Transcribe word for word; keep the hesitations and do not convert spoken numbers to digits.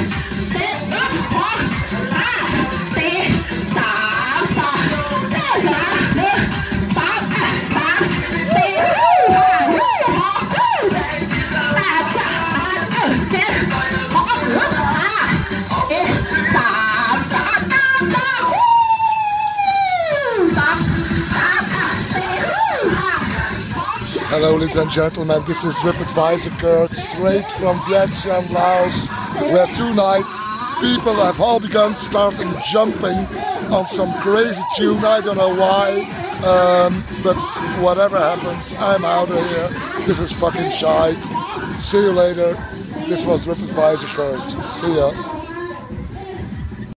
Hello ladies and gentlemen, this is TripAdvisor Kurt, straight from Vientiane, Laos, where tonight people have all begun starting jumping on some crazy tune. I don't know why, um, but whatever happens, I'm out of here. This is fucking shite. See you later. This was TripAdvisor Kurt. See ya.